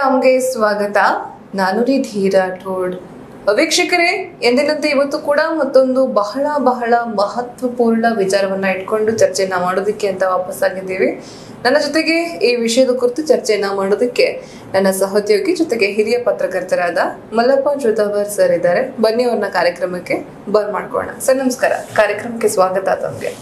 ಟೆಲಿಗ್ರಾಮ್ಗೆ ಸ್ವಾಗತ. ನಾನು ರಿಧಿ ರಾಠೋಡ್. ವೀಕ್ಷಕರೇ, ಎಂದಿನಂತೆ ಇವತ್ತು ಕೂಡ ಮತ್ತೊಂದು ಬಹಳ ಬಹಳ ಮಹತ್ವಪೂರ್ಣ ವಿಚಾರವನ್ನ ಇಟ್ಕೊಂಡು ಚರ್ಚೆಯನ್ನ ಮಾಡೋದಕ್ಕೆ ಅಂತ ವಾಪಸ್ಸಾಗಿದ್ದೀವಿ. ನನ್ನ ಜೊತೆಗೆ ಈ ವಿಷಯದ ಕುರಿತು ಚರ್ಚೆಯನ್ನ ಮಾಡೋದಕ್ಕೆ ನನ್ನ ಸಹೋದ್ಯೋಗಿ ಜೊತೆಗೆ ಹಿರಿಯ ಪತ್ರಕರ್ತರಾದ ಮಲ್ಲಪ್ಪ ಜೋತಾವರ್ ಸರ್ ಇದ್ದಾರೆ. ಬನ್ನಿ ಅವ್ರನ್ನ ಕಾರ್ಯಕ್ರಮಕ್ಕೆ ಮಾಡ್ಕೊಳ್ಳೋಣ. ಸರ್ ನಮಸ್ಕಾರ, ಕಾರ್ಯಕ್ರಮಕ್ಕೆ ಸ್ವಾಗತ ತಮಗೆ.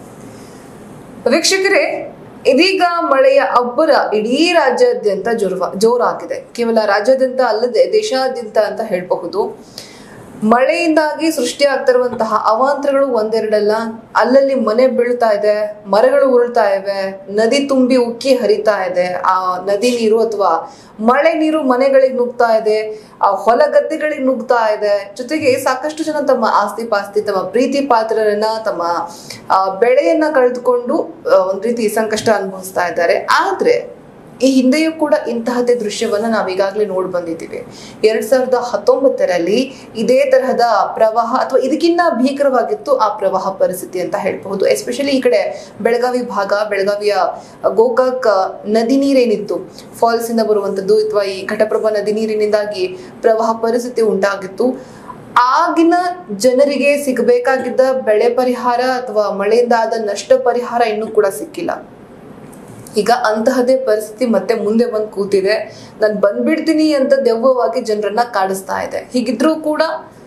ವೀಕ್ಷಕರೇ, ಇದೀಗ ಮಳೆಯ ಅಬ್ಬರ ಇಡೀ ರಾಜ್ಯಾದ್ಯಂತ ಜೋರಾಗಿದೆ. ಕೇವಲ ರಾಜ್ಯಾದ್ಯಂತ ಅಲ್ಲದೆ ದೇಶಾದ್ಯಂತ ಅಂತ ಹೇಳಬಹುದು. ಮಳೆಯಿಂದಾಗಿ ಸೃಷ್ಟಿಯಾಗ್ತಿರುವಂತಹ ಅವಾಂತರಗಳು ಒಂದೆರಡಲ್ಲ. ಅಲ್ಲಲ್ಲಿ ಮನೆ ಬೀಳ್ತಾ ಇದೆ, ಮರಗಳು ಉರುಳ್ತಾ ಇವೆ, ನದಿ ತುಂಬಿ ಉಕ್ಕಿ ಹರಿತಾ ಇದೆ. ಆ ನದಿ ನೀರು ಅಥವಾ ಮಳೆ ನೀರು ಮನೆಗಳಿಗೆ ನುಗ್ತಾ ಇದೆ, ಆ ಹೊಲ ಗದ್ದೆಗಳಿಗೆ ನುಗ್ತಾ ಇದೆ. ಜೊತೆಗೆ ಸಾಕಷ್ಟು ಜನ ತಮ್ಮ ಆಸ್ತಿ ಪಾಸ್ತಿ, ತಮ್ಮ ಪ್ರೀತಿ ಪಾತ್ರರನ್ನ, ತಮ್ಮ ಬೆಳೆಯನ್ನ ಕಳೆದುಕೊಂಡು ಒಂದ್ ರೀತಿ ಸಂಕಷ್ಟ ಅನುಭವಿಸ್ತಾ ಇದ್ದಾರೆ. ಆದ್ರೆ ಈ ಹಿಂದೆಯೂ ಕೂಡ ಇಂತಹದ್ದೇ ದೃಶ್ಯವನ್ನ ನಾವೀಗಾಗಲೇ ನೋಡಿ ಬಂದಿದ್ದೀವಿ. 2019ರಲ್ಲಿ ಇದೇ ತರಹದ ಪ್ರವಾಹ ಅಥವಾ ಇದಕ್ಕಿಂತ ಭೀಕರವಾಗಿತ್ತು ಆ ಪ್ರವಾಹ ಪರಿಸ್ಥಿತಿ ಅಂತ ಹೇಳ್ಬಹುದು. ಎಸ್ಪೆಷಲಿ ಈ ಕಡೆ ಬೆಳಗಾವಿ ಭಾಗ, ಬೆಳಗಾವಿಯ ಗೋಕಾಕ್ ನದಿ ನೀರೇನಿತ್ತು, ಫಾಲ್ಸ್ ಇಂದ ಬರುವಂತದ್ದು ಅಥವಾ ಈ ಘಟಪ್ರಭಾ ನದಿ ನೀರಿನಿಂದಾಗಿ ಪ್ರವಾಹ ಪರಿಸ್ಥಿತಿ ಉಂಟಾಗಿತ್ತು. ಆಗಿನ ಜನರಿಗೆ ಸಿಗಬೇಕಾಗಿದ್ದ ಬೆಳೆ ಪರಿಹಾರ ಅಥವಾ ಮಳೆಯಿಂದ ಆದ ನಷ್ಟ ಪರಿಹಾರ ಇನ್ನೂ ಕೂಡ ಸಿಕ್ಕಿಲ್ಲ. ಈಗ ಅಂತಹದೇ ಪರಿಸ್ಥಿತಿ ಮತ್ತೆ ಮುಂದೆ ಬಂದು ಕೂತಿದೆ. ನಾನು ಬಂದ್ಬಿಡ್ತೀನಿ ಅಂತ ದೆವ್ವವಾಗಿ ಜನರನ್ನ ಕಾಡಿಸ್ತಾ ಇದೆ. ಹೀಗಿದ್ರೂ ಕೂಡ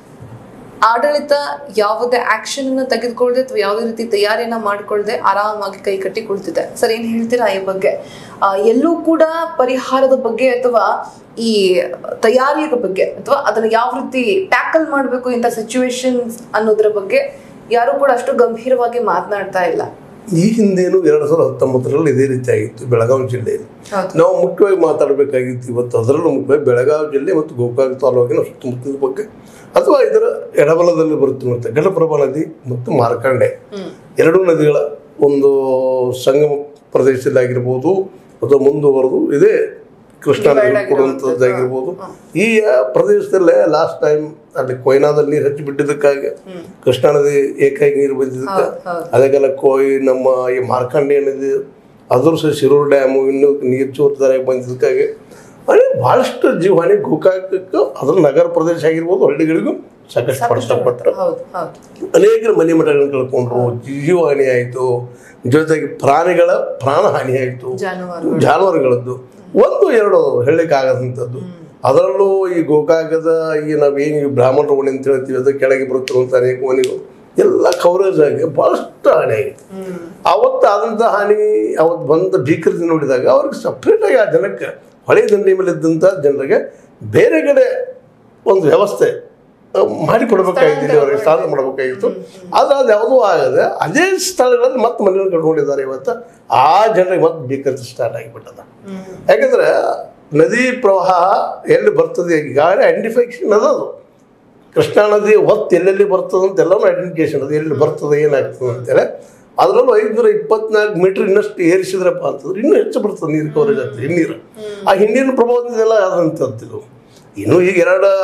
ಆಡಳಿತ ಯಾವುದೇ ಆಕ್ಷನ್ ಅನ್ನ ತೆಗೆದುಕೊಳ್ಳದೆ ಅಥವಾ ಯಾವುದೇ ರೀತಿ ತಯಾರಿಯನ್ನ ಮಾಡ್ಕೊಳ್ಳದೆ ಆರಾಮಾಗಿ ಕೈ ಕಟ್ಟಿ ಕುಳಿತಿದೆ. ಸರ್, ಏನ್ ಹೇಳ್ತೀರಾ ಈ ಬಗ್ಗೆ? ಎಲ್ಲೂ ಕೂಡ ಪರಿಹಾರದ ಬಗ್ಗೆ ಅಥವಾ ಈ ತಯಾರಿಯ ಬಗ್ಗೆ ಅಥವಾ ಅದನ್ನ ಯಾವ ರೀತಿ ಟ್ಯಾಕಲ್ ಮಾಡ್ಬೇಕು ಇಂಥ ಸಿಚುವೇಶನ್ಸ್ ಅನ್ನೋದ್ರ ಬಗ್ಗೆ ಯಾರು ಕೂಡ ಅಷ್ಟು ಗಂಭೀರವಾಗಿ ಮಾತನಾಡ್ತಾ ಇಲ್ಲ. ಈ ಹಿಂದೇನು 2019ರಲ್ಲಿ ಇದೇ ರೀತಿ ಆಗಿತ್ತು ಬೆಳಗಾವಿ ಜಿಲ್ಲೆಯಲ್ಲಿ. ನಾವು ಮುಖ್ಯವಾಗಿ ಮಾತಾಡಬೇಕಾಗಿತ್ತು ಇವತ್ತು. ಅದರಲ್ಲೂ ಮುಖ್ಯವಾಗಿ ಬೆಳಗಾವಿ ಜಿಲ್ಲೆ ಮತ್ತು ಗೋಕಾಕ್ ತಾಲೂಕಿನ ಸುತ್ತಮುತ್ತಲ ಬಗ್ಗೆ ಅಥವಾ ಇದರ ಎಡಬಲದಲ್ಲಿ ಬರುತ್ತಿರುವಂಥ ಘಟಪ್ರಭಾ ನದಿ ಮತ್ತು ಮಾರ್ಕಂಡೆ ಎರಡೂ ನದಿಗಳ ಒಂದು ಸಂಗಮ ಪ್ರದೇಶದಲ್ಲಾಗಿರ್ಬೋದು ಅಥವಾ ಮುಂದುವರೆದು ಇದೇ ಕೃಷ್ಣಾ ನದಿ ಕೊಡುವಂಥದ್ದಾಗಿರ್ಬೋದು. ಈ ಪ್ರದೇಶದಲ್ಲೇ ಲಾಸ್ಟ್ ಟೈಮ್ ಅಲ್ಲಿ ಕೊಯ್ನಾದಲ್ಲಿ ನೀರು ಹಚ್ಚಿ ಬಿಟ್ಟಿದ್ದಕ್ಕಾಗಿ ಕೃಷ್ಣಾ ನದಿ ಏಕಾಗಿ ನೀರು ಬಂದಿದ್ದಕ್ಕೆ ಅದಕ್ಕೆಲ್ಲ ನಮ್ಮ ಈ ಮಾರ್ಕಂಡೆ ನದಿ ಅದ್ರ ಸಹ ಶಿರೂರು ಡ್ಯಾಮು ಇನ್ನೂ ನೀರು ಜೋರ್ದಾರಾಗಿ ಬಂದಿದ್ದಕ್ಕಾಗಿ ಬಹಳಷ್ಟು ಜೀವಹಾನಿ ಗೋಕಾಕಕ್ಕೆ ಅದರ ನಗರ ಪ್ರದೇಶ ಆಗಿರ್ಬೋದು, ಹಳ್ಳಿಗಳಿಗೂ ಸಾಕಷ್ಟು ಕಷ್ಟಪಟ್ಟರು. ಅನೇಕರ ಮನೆ ಮಠಗಳನ್ನು ಕಳ್ಕೊಂಡ್ರು, ಜೀವಹಾನಿ ಆಯಿತು, ಜೊತೆಗೆ ಪ್ರಾಣಿಗಳ ಪ್ರಾಣ ಹಾನಿ ಆಯಿತು, ಜಾನುವಾರುಗಳದ್ದು ಒಂದು ಎರಡು ಹೇಳಲಿಕ್ಕಾಗದಂಥದ್ದು. ಅದರಲ್ಲೂ ಈ ಗೋಕಾಕದ ಈ ನಾವೇನು ಬ್ರಾಹ್ಮಣರ ಓಣಿ ಅಂತ ಹೇಳ್ತೀವಿ, ಅದು ಕೆಳಗೆ ಬರುತ್ತಿರುವಂಥ ಅನೇಕ ಮನೆಗಳು ಎಲ್ಲ ಕವರೇಜ್ ಆಗಿ ಭಾಳಷ್ಟು ಹಾನಿ ಆಗಿತ್ತು. ಅವತ್ತು ಆದಂಥ ಹಾನಿ ಅವತ್ತು ಬಂದ ಭೀಕರತೆ ನೋಡಿದಾಗ ಅವ್ರಿಗೆ ಸಪ್ರೇಟಾಗಿ ಆ ಜನಕ್ಕೆ ಹೊಳೆ ದಂಡಿ ಮೇಲೆ ಇದ್ದಂಥ ಜನರಿಗೆ ಬೇರೆ ಕಡೆ ಒಂದು ವ್ಯವಸ್ಥೆ ಮಾಡಿಕೊಡ್ಬೇಕಾಗಿತ್ತು, ಅವರಿಗೆ ಸ್ಥಾನ ಮಾಡಬೇಕಾಗಿತ್ತು. ಆದರೆ ಅದು ಯಾವುದೂ ಆಗದೆ ಅದೇ ಸ್ಥಳಗಳಲ್ಲಿ ಮತ್ತೆ ಮನೆಯನ್ನು ಕಟ್ಕೊಂಡಿದ್ದಾರೆ. ಇವತ್ತು ಆ ಜನರಿಗೆ ಮತ್ತೆ ಭೀಕರತೆ ಸ್ಟಾರ್ಟ್ ಆಗಿಬಿಟ್ಟದ. ಯಾಕಂದ್ರೆ ನದಿ ಪ್ರವಾಹ ಎಲ್ಲಿ ಬರ್ತದೆ ಈಗಾಗಲೇ ಐಡೆಂಟಿಫಿಕೇಶನ್ ಅದದು. ಕೃಷ್ಣಾ ನದಿ ಹೊತ್ತು ಎಲ್ಲೆಲ್ಲಿ ಬರ್ತದೆ ಅಂತೆಲ್ಲನೂ ಐಡೆಂಟಿಫಿಕೇಶನ್ ಅದು, ಎಲ್ಲಿ ಬರ್ತದೆ ಏನಾಗ್ತದೆ ಅಂತೇಳಿ. ಅದರಲ್ಲೂ 524 ಮೀಟರ್ ಇನ್ನಷ್ಟು ಏರಿಸಿದ್ರಪ್ಪ ಅಂತಂದ್ರೆ ಇನ್ನೂ ಹೆಚ್ಚು ಬರ್ತದೆ ನೀರು ಕವರೇಜ್ ಆಗ್ತದೆ. ಹಿನ್ನೀರು ಆ ಹಿಂದಿನ ಪ್ರಭಾವದಿಂದೆಲ್ಲ ಆದಂಥದ್ದು. ಇನ್ನು ಈಗ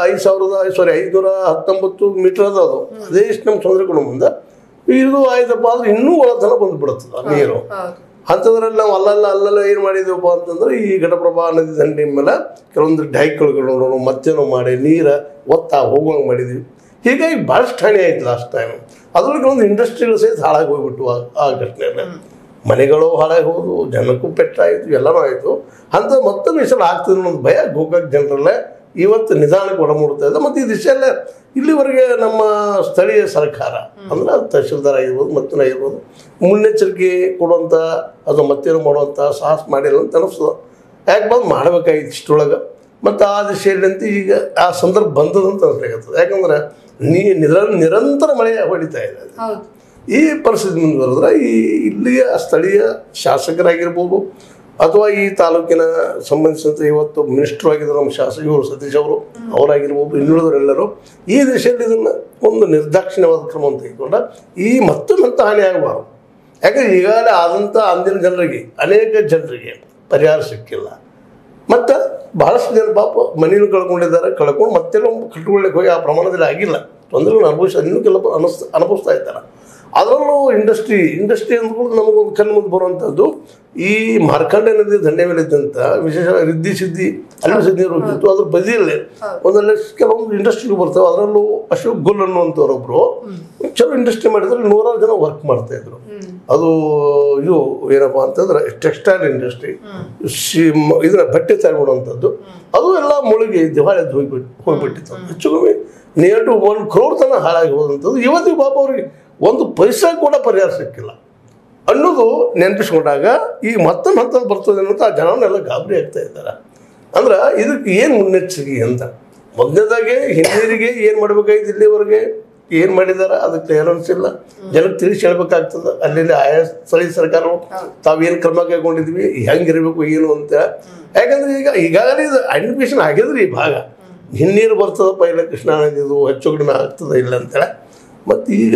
519 ಮೀಟರ್ ಅದು ಅದೇ ಇಷ್ಟು ನಮ್ಮ ಚಂದ್ರಗುಣ ಮುಂದೆ ಇದು ಆಯ್ತಪ್ಪ ಅಂದ್ರೆ ಇನ್ನೂ ಒಳತನ ಬಂದುಬಿಡುತ್ತದೆ ನೀರು. ಅಂಥದ್ರಲ್ಲಿ ನಾವು ಅಲ್ಲೆಲ್ಲ ಏನು ಮಾಡಿದ್ದೀವಪ್ಪ ಅಂತಂದ್ರೆ ಈ ಘಟಪ್ರಭಾ ನದಿ ದಂಡಿ ಮೇಲೆ ಕೆಲವೊಂದು ಡೈಕ್ಗಳು ಮತ್ತೇನೋ ಮಾಡಿ ನೀರು ಹೋಗುವಂಗೆ ಮಾಡಿದ್ವಿ. ಹೀಗಾಗಿ ಭಾಳಷ್ಟು ಹಾನಿ ಆಯ್ತು ಲಾಸ್ಟ್ ಟೈಮ್. ಅದ್ರಲ್ಲಿ ಕೆಲವೊಂದು ಇಂಡಸ್ಟ್ರಿಗಳು ಸಹಿತ ಹಾಳಾಗಿ ಹೋಗ್ಬಿಟ್ಟು ಆ ಘಟನೆಯಲ್ಲಿ ಮನೆಗಳು ಹಾಳಾಗಿ ಹೋದು, ಜನಕ್ಕೂ ಪೆಟ್ಟಾಯಿತು, ಎಲ್ಲನೂ ಆಯಿತು. ಅಂತ ಮತ್ತೊಂದು ವಿಷಯ ಆಗ್ತದೆ ಅನ್ನೋದು ಭಯ ಗೋಕಾಕ್ ಜನರಲ್ಲೇ ಇವತ್ತು ನಿಧಾನಕ್ಕೆ ಹೊರಮೂಡ್ತಾ ಇದೆ. ಮತ್ತು ಈ ದಿಶೆಯಲ್ಲೇ ಇಲ್ಲಿವರೆಗೆ ನಮ್ಮ ಸ್ಥಳೀಯ ಸರ್ಕಾರ ಅಂದ್ರೆ ತಹಶೀಲ್ದಾರ್ ಆಗಿರ್ಬೋದು, ಮತ್ತೇನೋ ಆಗಿರ್ಬೋದು, ಮುನ್ನೆಚ್ಚರಿಕೆ ಕೊಡುವಂಥ ಅದು ಮತ್ತೇನು ಮಾಡುವಂಥ ಸಾಹಸ ಮಾಡಿಲ್ಲ ಅಂತ ಅನಿಸ್ತದೆ. ಯಾಕೆ ಬಂದು ಮಾಡಬೇಕಾಗಿತ್ತು ಇಷ್ಟೊಳಗೆ. ಮತ್ತು ಆ ದಿಶೆಯಲ್ಲಂತೂ ಈಗ ಆ ಸಂದರ್ಭ ಬಂದದಂತ ಅನಿಸ್ಲಿಕ್ಕೆ. ಯಾಕಂದ್ರೆ ನಿರಂತರ ಮಳೆ ಹೊಡಿತಾ ಇದೆ. ಈ ಪರಿಸ್ಥಿತಿ ಮುಂದುವರೆದ್ರೆ ಈ ಇಲ್ಲಿಯ ಸ್ಥಳೀಯ ಶಾಸಕರಾಗಿರ್ಬೋದು ಅಥವಾ ಈ ತಾಲೂಕಿನ ಸಂಬಂಧಿಸಿದಂತೆ ಇವತ್ತು ಮಿನಿಸ್ಟರ್ ಆಗಿದ್ರು ನಮ್ಮ ಶಾಸಕರು ಸತೀಶ್ ಅವರಾಗಿರ್ಬೋದು, ಇನ್ನುಳಿದವರೆಲ್ಲರೂ ಈ ದಿಶೆಯಲ್ಲಿ ಇದನ್ನು ಒಂದು ನಿರ್ದಾಕ್ಷಿಣ್ಯವಾದ ಕ್ರಮವನ್ನು ತೆಗೆದುಕೊಂಡ ಈ ಮತ್ತೊಂದಂಥ ಹಾನಿ ಆಗಬಾರ್ದು. ಯಾಕಂದರೆ ಈಗಾಗಲೇ ಆದಂಥ ಅಂದಿನ ಜನರಿಗೆ ಅನೇಕ ಜನರಿಗೆ ಪರಿಹಾರ ಸಿಕ್ಕಿಲ್ಲ. ಮತ್ತು ಬಹಳಷ್ಟು ಜನ ಪಾಪ ಮನೆಯನ್ನು ಕಳ್ಕೊಂಡು ಮತ್ತೆಲ್ಲ ಕಟ್ಕೊಳ್ಳಿಕ್ಕೆ ಹೋಗಿ ಆ ಪ್ರಮಾಣದಲ್ಲಿ ಆಗಿಲ್ಲ, ತೊಂದರೆಗಳು ಇನ್ನೂ ಕೆಲವು ಅನುಭವಿಸ್ತಾ ಇದ್ದಾರೆ. ಅದರಲ್ಲೂ ಇಂಡಸ್ಟ್ರಿ ಅಂದ್ಕೊಂಡು ನಮಗೊಂದು ಕಣ್ಣು ಮುಂದೆ ಬರುವಂಥದ್ದು ಈ ಮಾರ್ಕಂಡ ನದಿ ದಂಡೆ ಮೇಲೆ ಇದ್ದಂಥ ವಿಶೇಷ ರಿದ್ದಿ ಸಿದ್ದಿ ಅಲ್ಲಿ ಸಿದ್ದಿ ಹೋಗ್ತಿತ್ತು ಅದ್ರ ಬದಿಯಲ್ಲೇ ಒಂದಲ್ಲ ಕೆಲವೊಂದು ಇಂಡಸ್ಟ್ರಿಗಳು ಬರ್ತಾವೆ. ಅದರಲ್ಲೂ ಅಶೋಕ್ ಗುಲ್ ಅನ್ನುವಂಥವ್ರೊಬ್ರು ಚಲೋ ಇಂಡಸ್ಟ್ರಿ ಮಾಡಿದ್ರೆ 100 ಜನ ವರ್ಕ್ ಮಾಡ್ತಾ ಇದ್ರು. ಅದು ಇದು ಏನಪ್ಪ ಅಂತಂದ್ರೆ ಟೆಕ್ಸ್ಟೈಲ್ ಇಂಡಸ್ಟ್ರಿ, ಇದನ್ನ ಬಟ್ಟೆ ತಯಾರು ಮಾಡುವಂಥದ್ದು. ಅದು ಎಲ್ಲ ಮುಳುಗಿ ದಿವಾಳಿ ಹೋಗ್ಬಿಟ್ಟಿತ್ತು. ಹೆಚ್ಚು ಕಮ್ಮಿ ನಿಯರ್ ಟು 1 crore ತನಕ ಹಾಳಾಗಿ ಹೋದಂಥದ್ದು. ಇವತ್ತಿಗೆ ಪಾಪ ಅವ್ರಿಗೆ ಒಂದು ಪೈಸಾ ಕೂಡ ಪರಿಹಾರ ಸಿಕ್ಕಿಲ್ಲ ಅನ್ನೋದು ನೆನಪಿಸ್ಕೊಂಡಾಗ ಈಗ ಮತ್ತೊಂದು ಹಂತದ ಬರ್ತದೆ ಅನ್ನೋದು ಆ ಜನವನ್ನೆಲ್ಲ ಗಾಬರಿ ಆಗ್ತಾ ಇದ್ದಾರೆ. ಅಂದ್ರೆ ಇದಕ್ಕೆ ಏನು ಮುನ್ನೆಚ್ಚರಿಕೆ ಅಂತ ಮೊದಲನೇದಾಗೆ ಹಿರಿಯರಿಗೆ ಏನು ಮಾಡ್ಬೇಕಾಗಿತ್ತು, ಇಲ್ಲಿವರೆಗೆ ಏನು ಮಾಡಿದಾರ ಅದಕ್ಕೆ ಕ್ಲಿಯರೆನ್ಸ್ ಇಲ್ಲ, ಜನಕ್ಕೆ ತಿಳಿಸಿ ಹೇಳ್ಬೇಕಾಗ್ತದೆ. ಅಲ್ಲಿ ಆಯಾ ಸ್ಥಳೀಯ ಸರ್ಕಾರಗಳು ತಾವೇನು ಕ್ರಮ ಕೈಗೊಂಡಿದ್ವಿ, ಹೆಂಗಿರಬೇಕು ಏನು ಅಂತ. ಯಾಕಂದ್ರೆ ಈಗಾಗಲೇ ಇದು ಐಡೆಂಟಿಫಿಕೇಶನ್ ಆಗಿದ್ರಿ ಈ ಭಾಗ ಹಿನ್ನೀರು ಬರ್ತದಪ್ಪ, ಇಲ್ಲ ಕೃಷ್ಣಾ ನದಿದು ಹೆಚ್ಚು ಕಡಿಮೆ ಆಗ್ತದೆ ಇಲ್ಲ ಅಂತೇಳಿ. ಮತ್ತು ಈಗ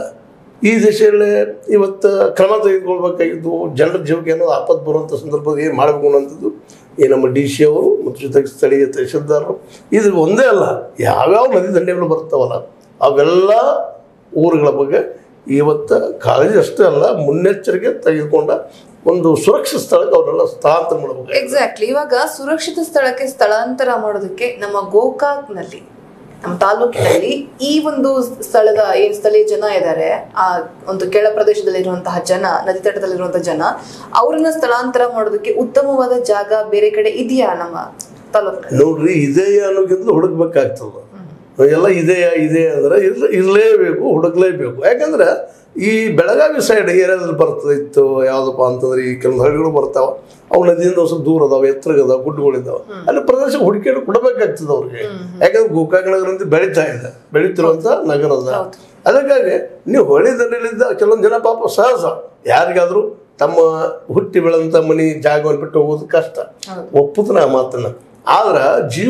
ಈ ದಿಶೆಯಲ್ಲೇ ಇವತ್ತು ಕ್ರಮ ತೆಗೆದುಕೊಳ್ಬೇಕಾಗಿದ್ದು ಜನರ ಜೀವಕ್ಕೆ ಏನೋ ಆಪತ್ತು ಬರುವಂಥ ಸಂದರ್ಭದಲ್ಲಿ ಏನು ಮಾಡಬೇಕು ಅನ್ನೋಂಥದ್ದು ಈ ನಮ್ಮ DC ಅವರು ಮತ್ತು ಜೊತೆಗೆ ಸ್ಥಳೀಯ ತಹಶೀಲ್ದಾರರು ಇದು ಒಂದೇ ಅಲ್ಲ, ಯಾವ್ಯಾವ ನದಿ ದಂಡೆಗಳು ಬರ್ತಾವಲ್ಲ ಅವೆಲ್ಲ ಊರುಗಳ ಬಗ್ಗೆ ಇವತ್ತು ಕಾಳಜಿ ಅಷ್ಟೇ ಅಲ್ಲ ಮುನ್ನೆಚ್ಚರಿಕೆ ತೆಗೆದುಕೊಂಡ ಒಂದು ಸುರಕ್ಷಿತ ಸ್ಥಳಕ್ಕೆ ಅವರೆಲ್ಲ ಸ್ಥಳಾಂತರ ಮಾಡಬೇಕು. ಎಕ್ಸಾಕ್ಟ್ಲಿ. ಇವಾಗ ಸುರಕ್ಷಿತ ಸ್ಥಳಕ್ಕೆ ಸ್ಥಳಾಂತರ ಮಾಡೋದಕ್ಕೆ ನಮ್ಮ ಗೋಕಾಕ್ನಲ್ಲಿ, ನಮ್ಮ ತಾಲೂಕಿನಲ್ಲಿ ಈ ಒಂದು ಸ್ಥಳದ ಏನ್ ಸ್ಥಳೀಯ ಜನ ಇದ್ದಾರೆ, ಆ ಒಂದು ಕೆಳ ಪ್ರದೇಶದಲ್ಲಿರುವಂತಹ ಜನ, ನದಿ ತಟದಲ್ಲಿರುವಂತಹ ಜನ, ಅವ್ರನ್ನ ಸ್ಥಳಾಂತರ ಮಾಡೋದಕ್ಕೆ ಉತ್ತಮವಾದ ಜಾಗ ಬೇರೆ ಕಡೆ ಇದೆಯಾ ನಮ್ಮ ತಾಲೂಕಿನಲ್ಲಿ? ನೋಡ್ರಿ, ಇದೆಯಾ ಅನ್ನೋಕ್ಕಿಂತ ಹುಡುಕ್ಬೇಕಾಗ್ತದ. ಎಲ್ಲ ಇದೆಯಾ ಅಂದ್ರೆ ಇರಲೇಬೇಕು, ಹುಡುಕ್ಲೇಬೇಕು. ಯಾಕಂದ್ರೆ ಈ ಬೆಳಗಾವಿ ಸೈಡ್ ಏರಿಯಾದಲ್ಲಿ ಬರ್ತಿತ್ತು ಯಾವುದಪ್ಪ ಅಂತಂದ್ರೆ ಈ ಕೆಲವು ಹಳ್ಳಿಗಳು ಬರ್ತಾವ, ಅವು ನದಿಯಿಂದ ಸ್ವಲ್ಪ ದೂರ ಅದಾವೆ, ಎತ್ತರಗದಾವ, ಗುಡ್ಡಗಳಿದ್ದಾವೆ, ಅಲ್ಲಿ ಪ್ರದೇಶ ಹುಡುಕಿಟ್ಟು ಕೊಡಬೇಕಾಗ್ತದೆ ಅವ್ರಿಗೆ. ಯಾಕಂದ್ರೆ ಗೋಕಾಕ್ ನಗರ ಅಂತ ಬೆಳೀತಿರುವಂಥ ನಗರ ಅದ. ಅದಕ್ಕಾಗಿ ನೀವು ಹೊಳೆ ದಂಡೆಯಲ್ಲಿದ್ದ ಕೆಲವೊಂದು ಜನ ಪಾಪ ಸಹಜ ಯಾರಿಗಾದ್ರೂ ತಮ್ಮ ಹುಟ್ಟಿ ಬೆಳೆದಂಥ ಮನೆ ಜಾಗವನ್ನು ಬಿಟ್ಟು ಹೋಗೋದು ಕಷ್ಟ, ಒಪ್ಪುತ್ತನ ಆ ಮಾತನ್ನ. ಆದ್ರೆ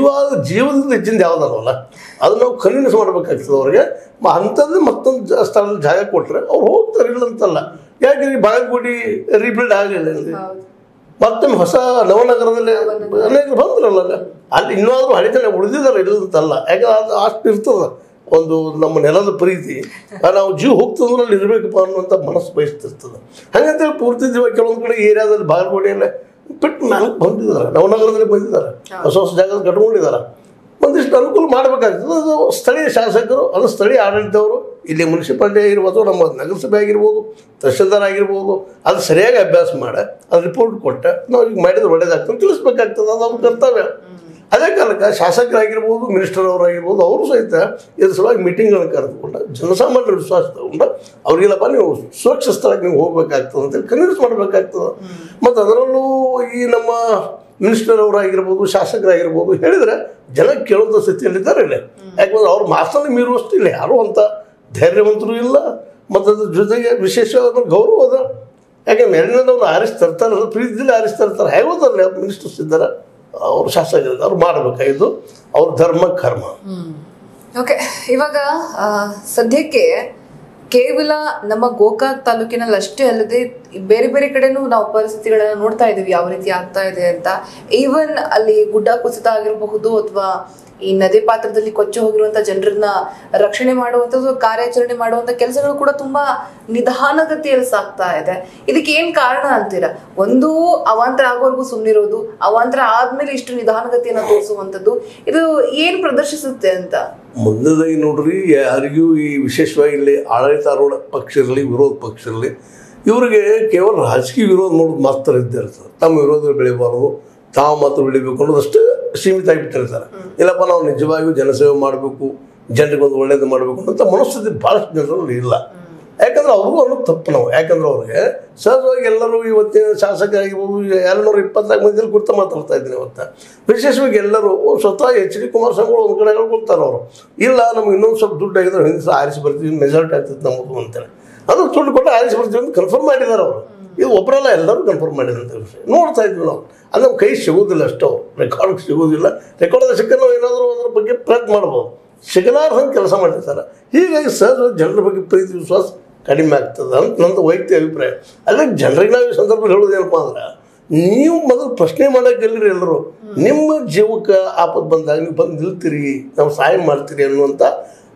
ಜೀವದಿಂದ ಹೆಚ್ಚಿಂದ ಯಾವ್ದಾರಲ್ಲ ಅದನ್ನ ನಾವು ಕನ್ವಿನ್ಸ್ ಮಾಡ್ಬೇಕಾಗ್ತದೆ ಅವ್ರಿಗೆ. ಅಂಥದ್ದು ಮತ್ತೊಂದು ಸ್ಥಳದಲ್ಲಿ ಜಾಗ ಕೊಟ್ರೆ ಅವ್ರು ಹೋಗ್ತಾರೆ, ಇಲ್ಲ ಅಂತಲ್ಲ. ಯಾಕೆ ಬಾಗಲಕೋಟೆ ರೀಬಿಲ್ಡ್ ಆಗಲಿಲ್ಲ, ಮತ್ತೊಮ್ಮೆ ಹೊಸ ನವನಗರದಲ್ಲಿ ಅನೇಕ ಬಂದ್ರಲ್ಲ, ಅಲ್ಲಿ ಇನ್ನೂ ಹಳೆತನ ಉಳಿದಿದ್ದಾರೆ, ಇಲ್ಲಂತಲ್ಲ. ಯಾಕಂದ್ರೆ ಅದು ಅಷ್ಟು ಇರ್ತದ ಒಂದು ನಮ್ಮ ನೆಲದ ಪ್ರೀತಿ, ನಾವು ಜೀವ ಹೋಗ್ತಂದ್ರೆ ಅಲ್ಲಿ ಇರಬೇಕಪ್ಪ ಅನ್ನುವಂಥ ಮನಸ್ಸು ಬಯಸ್ತಿರ್ತದೆ. ಹಾಗಂತೇಳಿ ಪೂರ್ತಿ ಜೀವ ಕೆಲವೊಂದು ಕಡೆ ಏರಿಯಾದಲ್ಲಿ ಬಾಗಲಕೋಟೆಯಲ್ಲೇ ಬಿಟ್ಟು ನಾಲ್ಕು ಬಂದಿದ್ದಾರೆ, ನವನಗರದಲ್ಲಿ ಬಂದಿದ್ದಾರೆ, ಹೊಸ ಹೊಸ ಜಾಗದಲ್ಲಿ ಕಟ್ಕೊಂಡಿದ್ದಾರೆ. ಒಂದಿಷ್ಟು ಅನುಕೂಲ ಮಾಡಬೇಕಾಗ್ತದೆ. ಅದು ಸ್ಥಳೀಯ ಶಾಸಕರು, ಅದು ಸ್ಥಳೀಯ ಆಡಳಿತವರು, ಇಲ್ಲಿ ಮುನ್ಸಿಪಾಲಿಟಿ ಆಗಿರ್ಬೋದು, ನಮ್ಮ ನಗರಸಭೆ ಆಗಿರ್ಬೋದು, ತಹಶೀಲ್ದಾರ್ ಆಗಿರ್ಬೋದು, ಅದು ಸರಿಯಾಗಿ ಅಭ್ಯಾಸ ಮಾಡಿ ಅದು ರಿಪೋರ್ಟ್ ಕೊಟ್ಟು ನಾವು ಈಗ ಮಾಡಿದ್ರೆ ಒಳ್ಳೇದಾಗ್ತದೆ ತಿಳಿಸ್ಬೇಕಾಗ್ತದೆ. ಅದು ಅವ್ರ ಕರ್ತವ್ಯ. ಅದೇ ಕಾಲಕ್ಕೆ ಶಾಸಕರಾಗಿರ್ಬೋದು, ಮಿನಿಸ್ಟರ್ ಅವರಾಗಿರ್ಬೋದು, ಅವರು ಸಹಿತ ಇದ್ರ ಸಲುವಾಗಿ ಮೀಟಿಂಗ್ಗಳನ್ನು ಕರೆದುಕೊಂಡು ಜನಸಾಮಾನ್ಯರ ವಿಶ್ವಾಸ ತಗೊಂಡು ಅವ್ರಿಗೆಲ್ಲಪ್ಪ ನೀವು ಸುರಕ್ಷಿತ ಸ್ಥಳಕ್ಕೆ ನೀವು ಹೋಗ್ಬೇಕಾಗ್ತದೆ ಅಂತೇಳಿ ಕನ್ವಿನ್ಸ್ ಮಾಡಬೇಕಾಗ್ತದೆ. ಮತ್ತು ಅದರಲ್ಲೂ ಈ ನಮ್ಮ ಮಿನಿಸ್ಟರ್ ಅವರಾಗಿರ್ಬೋದು, ಶಾಸಕರಾಗಿರ್ಬೋದು ಹೇಳಿದರೆ ಜನ ಕೇಳುವಂಥ ಸ್ಥಿತಿಯಲ್ಲಿದ್ದಾರೆ ಇಲ್ಲಿ. ಯಾಕಂದ್ರೆ ಅವ್ರ ಮಾತನ್ನು ಮೀರುವಷ್ಟು ಇಲ್ಲ ಯಾರೂ ಅಂತ ಧೈರ್ಯವಂತರು ಇಲ್ಲ. ಮತ್ತು ಅದ್ರ ಜೊತೆಗೆ ವಿಶೇಷವಾದ ಗೌರವ ಅದ. ಯಾಕೆ ಮೇಲಿನವ್ರು ಆರಿಸ್ತಿರ್ತಾರೆ, ಪ್ರೀತಿಯಲ್ಲಿ ಆರಿಸ್ತಿರ್ತಾರೆ. ಹೇಗೆ ಹೋದಲ್ಲ ಮಿನಿಸ್ಟರ್ಸ್ ಇದ್ದಾರೆ, ಅವರು ಶಾಸಕರಿದ್ದಾರೆ, ಅವ್ರು ಮಾಡಬೇಕಾಗಿದ್ದು ಅವ್ರ ಧರ್ಮ ಕರ್ಮ. ಓಕೆ, ಇವಾಗ ಸದ್ಯಕ್ಕೆ ಕೇವಲ ನಮ್ಮ ಗೋಕಾಕ್ ತಾಲೂಕಿನಲ್ಲಿ ಅಷ್ಟೇ ಅಲ್ಲದೆ ಬೇರೆ ಬೇರೆ ಕಡೆನೂ ನಾವು ಪರಿಸ್ಥಿತಿಗಳನ್ನ ನೋಡ್ತಾ ಇದೀವಿ ಯಾವ ರೀತಿ ಆಗ್ತಾ ಇದೆ ಅಂತ. ಈವನ್ ಅಲ್ಲಿ ಗುಡ್ಡ ಕುಸಿತ ಆಗಿರಬಹುದು ಅಥವಾ ಈ ನದಿ ಪಾತ್ರದಲ್ಲಿ ಕೊಚ್ಚಿ ಹೋಗಿರುವಂತ ಜನರನ್ನ ರಕ್ಷಣೆ ಮಾಡುವಂಥದ್ದು, ಕಾರ್ಯಾಚರಣೆ ಮಾಡುವಂತ ಕೆಲಸಗಳು ಕೂಡ ತುಂಬಾ ನಿಧಾನಗತಿಯಲ್ಲಿ ಸಾಗ್ತಾ ಇದೆ. ಇದಕ್ಕೆ ಏನ್ ಕಾರಣ ಅಂತೀರಾ? ಒಂದು ಅವಾಂತರ ಆಗೋವರೆಗೂ ಸುಮ್ಮನಿರೋದು, ಅವಾಂತರ ಆದ್ಮೇಲೆ ಇಷ್ಟು ನಿಧಾನಗತಿಯನ್ನ ತೋರಿಸುವಂಥದ್ದು, ಇದು ಏನ್ ಪ್ರದರ್ಶಿಸುತ್ತೆ ಅಂತ? ಮುಂದದಾಗಿ ನೋಡ್ರಿ, ಯಾರಿಗೂ ಈ ವಿಶೇಷವಾಗಿ ಇಲ್ಲಿ ಆಡಳಿತಾರೂಢ ಪಕ್ಷ ಇರಲಿ, ವಿರೋಧ ಪಕ್ಷ ಇರಲಿ, ಇವರಿಗೆ ಕೇವಲ ರಾಜಕೀಯ ವಿರೋಧ ನೋಡೋದು ಮಾತ್ರ ಇದ್ದೇ ಇರ್ತದೆ. ತಮ್ಮ ವಿರೋಧ ಬೆಳಿಬಾರ್ದು, ತಾವು ಮಾತ್ರ ಬೆಳಿಬೇಕು ಅನ್ನೋದಷ್ಟು ಸೀಮಿತ ಆಗಿಬಿಟ್ಟಿರ್ತಾರೆ. ಇಲ್ಲಪ್ಪ ನಾವು ನಿಜವಾಗಿಯೂ ಜನಸೇವೆ ಮಾಡಬೇಕು, ಜನರಿಗೆ ಒಂದು ಒಳ್ಳೇದು ಮಾಡಬೇಕು ಅನ್ನೋಂಥ ಮನಸ್ಥಿತಿ ಭಾಳಷ್ಟು ಜನರಲ್ಲಿ ಇಲ್ಲ. ಯಾಕಂದ್ರೆ ಅವ್ರಿಗೂ ಅನ್ನೋದು ತಪ್ಪು ನಾವು. ಯಾಕಂದ್ರೆ ಅವ್ರಿಗೆ ಸಹಜವಾಗಿ ಎಲ್ಲರೂ ಇವತ್ತಿನ ಶಾಸಕರಾಗಿರ್ಬೋದು 224 ಮಂದಿಯಲ್ಲಿ ಕುರಿತು ಮಾತಾಡ್ತಾ ಇದ್ದೀನಿ. ಇವತ್ತು ವಿಶೇಷವಾಗಿ ಎಲ್ಲರೂ ಸ್ವತಃ HD ಕುಮಾರಸ್ವಾಮಿಗಳು ಒಂದು ಕಡೆ ಹೇಳ್ಕೊಳ್ತಾರೆ. ಅವರು ಇಲ್ಲ ನಮ್ಗೆ ಇನ್ನೊಂದು ಸ್ವಲ್ಪ ದುಡ್ಡು ಆಗಿದ್ರೆ ಹಿಂದೆ ಸಹ ಆರಿಸಿ ಬರ್ತೀವಿ, ಮೆಜಾರಿಟಿ ಆಗ್ತದೆ ನಮ್ಮದು ಅಂತೇಳಿ. ಅದು ದುಡ್ಡು ಕೊಟ್ಟು ಆರಿಸಿ ಬರ್ತೀವಿ ಅಂತ ಕನ್ಫರ್ಮ್ ಮಾಡಿದ್ದಾರೆ ಅವರು. ಇದು ಒಬ್ಬರಲ್ಲ, ಎಲ್ಲರೂ ಕನ್ಫರ್ಮ್ ಮಾಡಿದಂಥ ವಿಷಯ ನೋಡ್ತಾ ಇದ್ವಿ ನಾವು. ಅದು ನಮ್ಮ ಕೈ ಸಿಗೋದಿಲ್ಲ ಅಷ್ಟು, ರೆಕಾರ್ಡ್ಗೆ ಸಿಗೋದಿಲ್ಲ. ರೆಕಾರ್ಡ್ ಸಿಕ್ಕ ನಾವು ಏನಾದರೂ ಅದ್ರ ಬಗ್ಗೆ ಪ್ರಯತ್ನ ಮಾಡ್ಬೋದು, ಸಿಗಲಾರ್ದಂಗೆ ಕೆಲಸ ಮಾಡಿರ್ತಾರೆ. ಹೀಗಾಗಿ ಸಹಜ ಜನರ ಬಗ್ಗೆ ಪ್ರೀತಿ ವಿಶ್ವಾಸ ಕಡಿಮೆ ಆಗ್ತದೆ ಅಂತ ನಂದು ವೈಯಕ್ತಿಕ ಅಭಿಪ್ರಾಯ. ಅಲ್ಲೇ ಜನರಿಗೆ ನಾವು ಈ ಸಂದರ್ಭದಲ್ಲಿ ಹೇಳೋದೇನಪ್ಪ ಅಂದ್ರೆ, ನೀವು ಮೊದಲು ಪ್ರಶ್ನೆ ಮಾಡೋಕೆ ಎಲ್ಲರಿ ಎಲ್ಲರೂ ನಿಮ್ಮ ಜೀವಕ್ಕೆ ಆಪತ್ತು ಬಂದಾಗ ನೀವು ಬಂದು ನಿಲ್ತೀರಿ, ನಾವು ಸಹಾಯ ಮಾಡ್ತೀರಿ ಅನ್ನುವಂಥ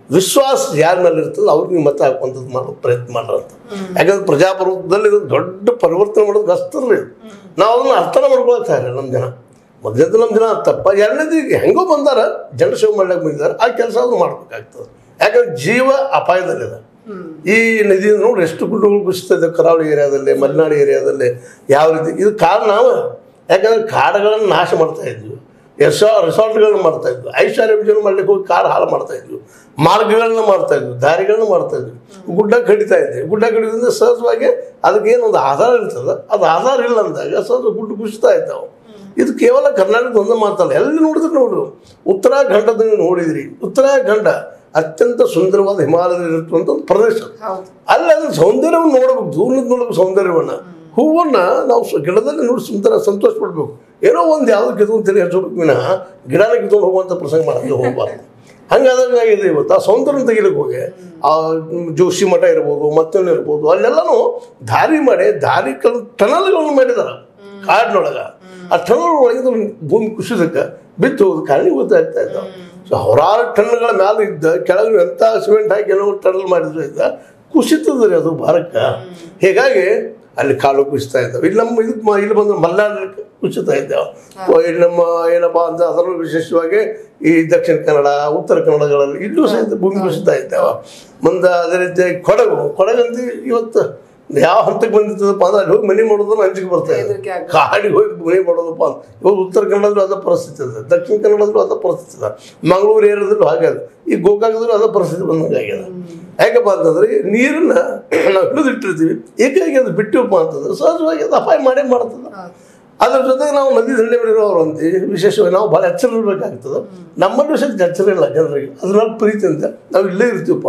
ವಿಶ್ವಾಸ ಯಾರ ಮೇಲೆ ಇರ್ತದೆ ಅವ್ರಿಗೆ ನೀವು ಮತ ಹಾಕುವಂಥದ್ದು ಮಾಡೋ ಪ್ರಯತ್ನ ಮಾಡ್ರ ಅಂತ. ಯಾಕಂದ್ರೆ ಪ್ರಜಾಪ್ರಭುತ್ವದಲ್ಲಿ ಇದು ದೊಡ್ಡ ಪರಿವರ್ತನೆ ಮಾಡೋದು ಕಷ್ಟರಲ್ಲ ಇದು. ನಾವು ಅದನ್ನು ಅರ್ಥನ ಮಾಡ್ಕೊಳ್ತಾ ಇಲ್ಲ ನಮ್ಮ ಜನ. ಮೊದಲನೇದು ನಮ್ಮ ಜನ ತಪ್ಪ, ಎರಡನೇದು ಈಗ ಹೆಂಗೋ ಬಂದಾರ ಜನರ ಸೇವೆ ಮಾಡ್ಲಿಕ್ಕೆ ಬಂದಿದ್ದಾರೆ, ಆ ಕೆಲಸ ಆದ್ರೂ ಮಾಡ್ಬೇಕಾಗ್ತದೆ. ಯಾಕಂದ್ರೆ ಜೀವ ಅಪಾಯದಲ್ಲಿದೆ. ಈ ನದಿ ನೋಡಿ ಎಷ್ಟು ಗುಡ್ಡಗಳು ಕುಸಿತಾ ಇದೆ ಕರಾವಳಿ ಏರಿಯಾದಲ್ಲಿ, ಮಲೆನಾಡು ಏರಿಯಾದಲ್ಲಿ. ಯಾವ ರೀತಿ ಇದು ಕಾರಣ ನಾವು, ಯಾಕಂದ್ರೆ ಕಾಡುಗಳನ್ನು ನಾಶ ಮಾಡ್ತಾ ಇದ್ವಿ, ರೆಸಾರ್ಟ್ಗಳನ್ನ ಮಾಡ್ತಾ ಇದ್ವಿ, ಐಶ್ವರ್ಯ ವಿಜಯ ಮಾಡ್ಲಿಕ್ಕೆ ಹೋಗಿ ಕಾಡು ಹಾಳು ಮಾಡ್ತಾ ಇದ್ವಿ, ಮಾರ್ಗಗಳನ್ನ ಮಾಡ್ತಾ ಇದ್ವಿ, ದಾರಿಗಳನ್ನ ಮಾಡ್ತಾ ಇದ್ವಿ, ಗುಡ್ಡ ಕಡಿತಾ ಇದ್ವಿ. ಗುಡ್ಡ ಕಡಿದ್ರಿಂದ ಸಹಜವಾಗಿ ಅದಕ್ಕೇನೊಂದು ಆಧಾರ ಇರ್ತದೆ, ಅದು ಆಧಾರ ಇಲ್ಲ ಅಂದಾಗ ಸಹಜ ಗುಡ್ಡ ಕುಸಿತಾ ಇದ್ದಾವೆ. ಇದು ಕೇವಲ ಕರ್ನಾಟಕದ ಒಂದೇ ಮಾತಲ್ಲ, ಎಲ್ಲಿ ನೋಡಿದ್ರೆ ನೋಡ್ರು. ಉತ್ತರಾಖಂಡದ ನೀವು ನೋಡಿದ್ರಿ, ಉತ್ತರಾಖಂಡ ಅತ್ಯಂತ ಸುಂದರವಾದ ಹಿಮಾಲಯದಲ್ಲಿ ಇರುವಂಥ ಒಂದು ಪ್ರದೇಶ. ಅಲ್ಲಿ ಅದ್ರ ಸೌಂದರ್ಯವನ್ನು ನೋಡಬೇಕು, ದೂರದ ನೋಡಬೇಕು ಸೌಂದರ್ಯವನ್ನು. ಹೂವನ್ನ ನಾವು ಗಿಡದಲ್ಲಿ ನೋಡಿ ಸುಂದರ ಸಂತೋಷ ಪಡ್ಬೇಕು. ಏನೋ ಒಂದು ಯಾವ್ದು ಕಿತ್ಕೊಂಡು ತಿರುಗಿ ಹಚ್ಚಬೇಕು ವಿನಃ ಗಿಡನ ಕಿತ್ಕೊಂಡು ಹೋಗುವಂಥ ಪ್ರಸಂಗ ಮಾಡೋದು ಹೋಗ್ಬಾರ್ದು. ಹಂಗಾದ್ರೆ ಇವತ್ತು ಆ ಸೌಂದರ್ಯ ತೆಗಿಲಿಕ್ಕೆ ಹೋಗಿ ಆ ಜೋಶಿ ಮಠ ಇರ್ಬೋದು, ಮತ್ತೊಂದು ಇರ್ಬೋದು, ಅಲ್ಲೆಲ್ಲನೂ ದಾರಿ ಮಾಡಿ ಟನಲ್ಗಳನ್ನು ಮಾಡಿದಾರೆ ಕಾಡಿನೊಳಗೆ. ಆ ಟನಲ್ ಒಳಗೆ ಭೂಮಿ ಕುಸಿದಕ್ಕೆ ಬಿತ್ತು ಹೋದ ಕಾರಣ ಗೊತ್ತಾಗ್ತಾ ಇದ್ದಾವೆ. ಸೊ ಹೌರಾರು ಟನ್ಗಳ ಮೇಲೆ ಇದ್ದ ಕೆಳಗೆ ಎಂಥ ಸಿಮೆಂಟ್ ಹಾಕಿ ಏನೋ ಟನಲ್ ಮಾಡಿದ್ರು ಇದ್ದ ಕುಸಿತದ್ರಿ ಅದು ಭಾರಕ್ಕೆ. ಹೀಗಾಗಿ ಅಲ್ಲಿ ಕಾಡು ಕುಸಿತಾ ಇದ್ದಾವೆ. ಇಲ್ಲಿ ನಮ್ಮ ಇಲ್ಲಿ ಬಂದು ಮಲೆನಾಡಕ್ಕೆ ಕುಸಿತಾ ಇದ್ದಾವೆ. ಇಲ್ಲಿ ನಮ್ಮ ಏನಪ್ಪ ಅಂತ ಅದರಲ್ಲೂ ವಿಶೇಷವಾಗಿ ಈ ದಕ್ಷಿಣ ಕನ್ನಡ, ಉತ್ತರ ಕನ್ನಡಗಳಲ್ಲಿ ಇಲ್ಲೂ ಸಹಿತ ಭೂಮಿ ಕುಸಿತಾ ಇದ್ದಾವೆ. ಮುಂದೆ ಅದೇ ರೀತಿಯಾಗಿ ಕೊಡಗಂತ ಇವತ್ತು ಯಾವ ಹಂತಕ್ಕೆ ಬಂದಿರ್ತದಪ್ಪ ಅಂದ್ರೆ ಅಲ್ಲಿ ಹೋಗಿ ಮನೆ ಮಾಡೋದನ್ನ ಅಂಜಿಕೆ ಬರ್ತಾ ಇದೆ. ಕಾಡಿಗೆ ಹೋಗಿ ಮನೆ ಮಾಡೋದಪ್ಪ ಅಂತ ಇವಾಗ ಉತ್ತರ ಕನ್ನಡದಲ್ಲೂ ಅದ ಪರಿಸ್ಥಿತಿ ಇದೆ, ದಕ್ಷಿಣ ಕನ್ನಡದಲ್ಲೂ ಅದ ಪರಿಸ್ಥಿತಿ ಇದೆ, ಮಂಗಳೂರು ಏರಿಯಾದಲ್ಲೂ ಹಾಗೆ ಅದು, ಈ ಗೋಕಾಕದಲ್ಲೂ ಅದ ಪರಿಸ್ಥಿತಿ ಬಂದಂಗೆ ಆಗಿದೆ. ಯಾಕಪ್ಪ ಅಂತಂದ್ರೆ ನೀರನ್ನ ನಾವು ಹಿಡಿದಿಟ್ಟಿರ್ತೀವಿ, ಏಕಾಗಿ ಅದು ಬಿಟ್ಟಿವಪ್ಪ ಅಂತಂದ್ರೆ ಸಹಜವಾಗಿ ಅದು ಅಪಾಯ ಮಾಡೇ ಮಾಡ್ತದೆ. ಅದ್ರ ಜೊತೆಗೆ ನಾವು ನದಿ ದಂಡೆ ಇರೋರು ಅಂತೀವಿ, ವಿಶೇಷವಾಗಿ ನಾವು ಭಾಳ ಎಚ್ಚರ ಇರಬೇಕಾಗ್ತದೆ. ನಮ್ಮಲ್ಲೂ ಸಹಿತ ಎಚ್ಚರ ಇಲ್ಲ ಜನರಿಗೆ, ಅದ್ರಲ್ಲಿ ಪ್ರೀತಿಯಿಂದ ನಾವು ಇಲ್ಲೇ ಇರ್ತೀವಪ್ಪ.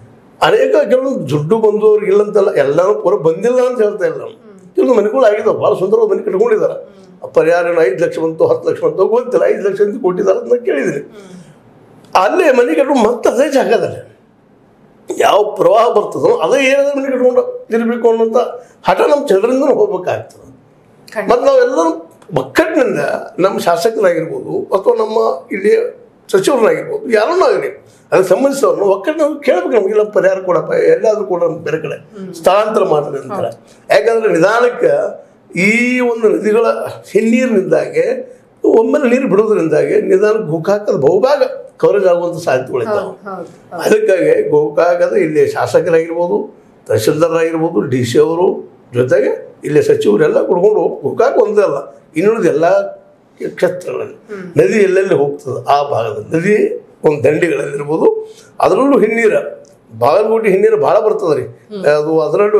ಅನೇಕ ಕೆಲವೊಂದು ದುಡ್ಡು ಬಂದವ್ರಿಗೆ ಇಲ್ಲಂತಲ್ಲ, ಎಲ್ಲರೂ ಪೂರ ಬಂದಿಲ್ಲ ಅಂತ ಹೇಳ್ತಾ ಇಲ್ಲ. ಕೆಲವೊಂದು ಮನೆಗಳು ಆಗಿದ್ದಾವೆ, ಭಾಳ ಸುಂದರವಾದ ಮನೆ ಕಟ್ಕೊಂಡಿದ್ದಾರೆ. ಪರಿಹಾರ 5 ಲಕ್ಷ ಬಂತು 10 ಲಕ್ಷ ಬಂತು ಗೊತ್ತಿಲ್ಲ, 5 ಲಕ್ಷ ಅಂತ ಕೊಟ್ಟಿದ್ದಾರೆ ಅಂತ ಕೇಳಿದ್ದೀನಿ. ಅಲ್ಲೇ ಮನೆ ಕಟ್ಕೊಂಡು ಮತ್ತೆ ಅದೇ ಜಾಗದಲ್ಲಿ ಯಾವ ಪ್ರವಾಹ ಬರ್ತದೋ ಅದೇ ಏರಿಯಾದ ಮನೆ ಕಟ್ಕೊಂಡು ಇರಬೇಕು ಅನ್ನೋಂಥ ಹಠ ನಮ್ಮ ಜನರಿಂದ ಹೋಗ್ಬೇಕಾಗ್ತದೆ. ಮತ್ತು ನಾವೆಲ್ಲರೂ ಒಕ್ಕಟ್ಟಿನಿಂದ ನಮ್ಮ ಶಾಸಕರಾಗಿರ್ಬೋದು ಅಥವಾ ನಮ್ಮ ಇಲ್ಲಿ ಸಚಿವರಾಗಿರ್ಬೋದು ಯಾರನ್ನೂ ಆಗಲಿ ಅದಕ್ಕೆ ಸಂಬಂಧಿಸಿದವ್ರನ್ನ ಒಕ್ಕಟ್ಟು ಕೇಳ್ಬೇಕು, ನಮಗೆಲ್ಲ ಪರಿಹಾರ ಕೊಡಪ್ಪ, ಎಲ್ಲಾದರೂ ಕೂಡ ಬೇರೆ ಕಡೆ ಸ್ಥಳಾಂತರ ಮಾಡ್ರಿ ಅಂತಾರೆ. ಯಾಕಂದರೆ ನಿಧಾನಕ್ಕೆ ಈ ಒಂದು ನದಿಗಳ ಹಿನ್ನೀರಿನಿಂದಾಗೆ ಒಮ್ಮೆಲೆ ನೀರು ಬಿಡೋದ್ರಿಂದಾಗಿ ನಿಧಾನಕ್ಕೆ ಗೋಕಾಕದ ಬಹುಭಾಗ ಕವರೇಜ್ ಆಗುವಂಥ ಸಾಧ್ಯತೆಗಳಿದ್ದಾವೆ. ಅದಕ್ಕಾಗಿ ಗೋಕಾಕದ ಇಲ್ಲಿ ಶಾಸಕರಾಗಿರ್ಬೋದು, ತಹಶೀಲ್ದಾರರಾಗಿರ್ಬೋದು, ಡಿ ಸಿ ಅವರು ಜೊತೆಗೆ ಇಲ್ಲಿ ಸಚಿವರೆಲ್ಲ ಕುಡ್ಕೊಂಡು ಗೋಕಾಕ ಒಂದೇ ಅಲ್ಲ, ಇನ್ನುಳಿದ ಎಲ್ಲ ಕ್ಷೇತ್ರಗಳಲ್ಲಿ ನದಿ ಎಲ್ಲೆಲ್ಲಿ ಹೋಗ್ತದೆ ಆ ಭಾಗದಲ್ಲಿ ನದಿ ಒಂದು ದಂಡಿಗಳಲ್ಲಿರ್ಬೋದು, ಅದರಲ್ಲೂ ಹಿನ್ನೀರ ಬಾಗಲಕೋಟೆ ಹಿನ್ನೀರು ಭಾಳ ಬರ್ತದೆ ರೀ. ಅದು ಅದರಲ್ಲೂ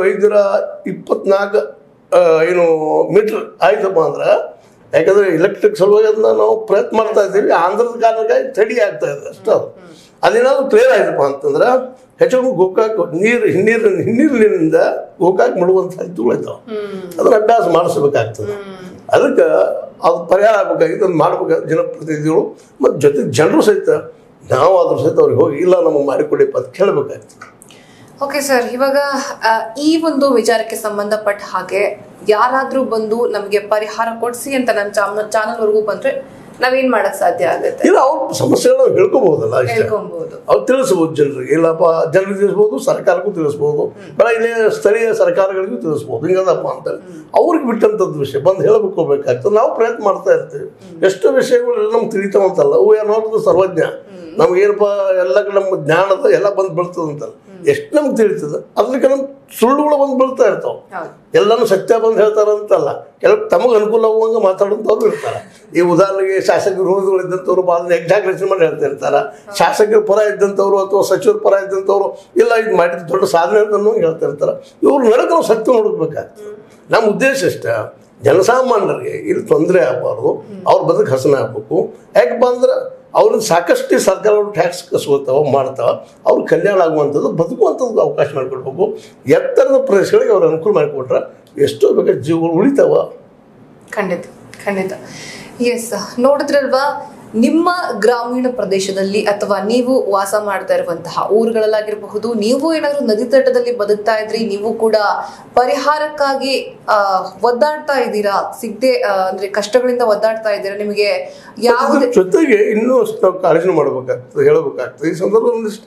524 ಏನು ಮೀಟ್ರ್ ಆಯ್ತಪ್ಪ ಅಂದ್ರೆ, ಯಾಕಂದರೆ ಎಲೆಕ್ಟ್ರಿಕ್ ಸಲುವಾಗಿ ಅದನ್ನ ನಾವು ಪ್ರಯತ್ನ ಮಾಡ್ತಾ ಇದ್ದೀವಿ. ಆಂಧ್ರದ ಕಾರಣಕ್ಕಾಗಿ ತಡಿ ಆಗ್ತಾ ಇದೆ ಅಷ್ಟೇ. ಅದು ಅದೇನಾದ್ರು ಕ್ಲಿಯರ್ ಆಯ್ತಪ್ಪ ಅಂತಂದ್ರೆ ಹೆಚ್ಚು ಗೋಕಾಕ್ ಹಿನ್ನೀರಿನಿಂದ ಗೋಕಾಕ್ ಮಾಡುವಂಥ ಸಾಧ್ಯತೆಗಳಿದ್ದಾವೆ. ಅದನ್ನ ಅಭ್ಯಾಸ ಮಾಡಿಸ್ಬೇಕಾಗ್ತದೆ. ಅದಕ್ಕೆ ಅದು ಪರಿಹಾರ ಆಗಬೇಕಾಗಿತ್ತು, ಅದು ಮಾಡ್ಬೇಕಾದ ಜನಪ್ರತಿನಿಧಿಗಳು ಮತ್ತು ಜೊತೆಗೆ ಜನರು ಸಹಿತ ನಾವು ಅದ್ರ ಸಹಿತ ಅವ್ರಿಗೆ ಹೋಗಿ ಇಲ್ಲ ನಮಗೆ ಮಾಡಿಕೊಡಿಪ್ಪ ಅಂತ ಕೇಳಬೇಕಾಗ್ತದೆ. ಓಕೆ ಸರ್, ಇವಾಗ ಈ ಒಂದು ವಿಚಾರಕ್ಕೆ ಸಂಬಂಧಪಟ್ಟ ಹಾಗೆ ಯಾರಾದ್ರೂ ಬಂದು ನಮಗೆ ಪರಿಹಾರ ಕೊಡಿಸಿ ಅಂತ ನಮ್ಮ ಚಾನಲ್ವರೆಗೂ ಬಂದ್ರೆ ನಾವೇನ್ ಮಾಡಕ್ ಸಾಧ್ಯ ಆಗುತ್ತೆ? ಇಲ್ಲ, ಅವ್ರ ಸಮಸ್ಯೆಗಳು ಹೇಳ್ಕೋಬಹುದಲ್ಲ, ಅವ್ರು ತಿಳಿಸ್ಬೋದು ಜನರಿಗೆ. ಇಲ್ಲಪ್ಪ ಜನರಿಗೆ ತಿಳಿಸ್ಬೋದು, ಸರ್ಕಾರಕ್ಕೂ ತಿಳಿಸ್ಬೋದು, ಇಲ್ಲಿ ಸ್ಥಳೀಯ ಸರ್ಕಾರಗಳಿಗೂ ತಿಳಿಸ್ಬೋದು. ಹಿಂಗದಪ್ಪ ಅಂತೇಳಿ ಅವ್ರಿಗೆ ಬಿಟ್ಟಂಥದ್ದು ವಿಷಯ ಬಂದು ಹೇಳ್ಬೇಕು ಹೋಗ್ಬೇಕಾಗ್ತದೆ. ನಾವು ಪ್ರಯತ್ನ ಮಾಡ್ತಾ ಇರ್ತೀವಿ. ಎಷ್ಟು ವಿಷಯಗಳು ನಮ್ಗೆ ತಿಳಿತಾವಂತಲ್ಲ, ಅವು ಏನೋ ಸರ್ವಜ್ಞ, ನಮ್ಗೇನಪ್ಪ ಎಲ್ಲ ನಮ್ಮ ಜ್ಞಾನದ ಎಲ್ಲ ಬಂದು ಬೀಳ್ತದಂತಲ್ಲ, ಎಷ್ಟು ನಮ್ಗೆ ತಿಳಿತದೆ. ಅದಕ್ಕೆ ನಮ್ಮ ಸುಳ್ಳುಗಳು ಬಂದು ಬೀಳ್ತಾ ಇರ್ತಾವೆ. ಎಲ್ಲನೂ ಸತ್ಯ ಬಂದು ಹೇಳ್ತಾರಂತಲ್ಲ, ಕೆಲವು ತಮಗೆ ಅನುಕೂಲ ಆಗುವಂಗೆ ಮಾತಾಡೋಂಥವ್ರು ಇರ್ತಾರೆ. ಈ ಉದಾಹರಣೆಗೆ ಶಾಸಕರು ವಿರೋಧಿಗಳು ಇದ್ದಂಥವ್ರು ಅದನ್ನ ಎಕ್ಸಾಗ್ರೇಷನ್ ಮಾಡಿ ಹೇಳ್ತಾ ಇರ್ತಾರೆ. ಶಾಸಕರ ಪರ ಇದ್ದಂಥವ್ರು ಅಥವಾ ಸಚಿವರ ಪರ ಇದ್ದಂಥವ್ರು ಇಲ್ಲ ಇದು ಮಾಡಿದ ದೊಡ್ಡ ಸಾಧನೆ ಅಂತ ಹೇಳ್ತಾ ಇರ್ತಾರೆ. ಇವ್ರು ನಡಕ್ಕೆ ನಾವು ಸತ್ಯ ಹುಡುಕ್ಬೇಕಾಗ್ತದೆ. ನಮ್ಮ ಉದ್ದೇಶ ಇಷ್ಟ, ಜನಸಾಮಾನ್ಯರಿಗೆ ಇಲ್ಲಿ ತೊಂದರೆ ಆಗಬಾರ್ದು, ಅವ್ರ ಬದುಕು ಹಸನ ಆಗಬೇಕು. ಯಾಕಪ್ಪ ಅಂದ್ರೆ ಅವ್ರನ್ನ ಸಾಕಷ್ಟು ಸರ್ಕಾರಗಳು ಟ್ಯಾಕ್ಸ್ ಕಸ್ಕೋತಾವ ಮಾಡ್ತಾವ, ಅವ್ರ ಕಲ್ಯಾಣ ಆಗುವಂಥದ್ದು ಬದುಕುವಂಥದ್ದು ಅವಕಾಶ ಮಾಡಿಕೊಡ್ಬೇಕು. ಎತ್ತರದ ಪ್ರದೇಶಗಳಿಗೆ ಅವ್ರು ಅನುಕೂಲ ಮಾಡಿಕೊಟ್ರೆ ಎಷ್ಟೋ ಬೇಕಾದ ಜೀವಗಳು ಉಳಿತಾವ. ಖಂಡಿತ ಖಂಡಿತ. ಎಸ್, ನೋಡಿದ್ರಲ್ವಾ, ನಿಮ್ಮ ಗ್ರಾಮೀಣ ಪ್ರದೇಶದಲ್ಲಿ ಅಥವಾ ನೀವು ವಾಸ ಮಾಡ್ತಾ ಇರುವಂತಹ ಊರುಗಳಲ್ಲಾಗಿರಬಹುದು, ನೀವು ಏನಾದರೂ ನದಿ ತಟದಲ್ಲಿ ಬದುಕ್ತಾ ಇದ್ರಿ, ನೀವು ಕೂಡ ಪರಿಹಾರಕ್ಕಾಗಿ ಒದ್ದಾಡ್ತಾ ಇದ್ದೀರಾ, ಸಿಗದೆ ಅಂದ್ರೆ ಕಷ್ಟಗಳಿಂದ ಒದ್ದಾಡ್ತಾ ಇದ್ದೀರಾ, ನಿಮಗೆ ಯಾವ ಜೊತೆಗೆ ಇನ್ನೂ ನಾವು ಕಾಳಜಿ ಮಾಡ್ಬೇಕಾಗ್ತದೆ, ಹೇಳಬೇಕಾಗ್ತದೆ. ಈ ಸಂದರ್ಭದಲ್ಲಿ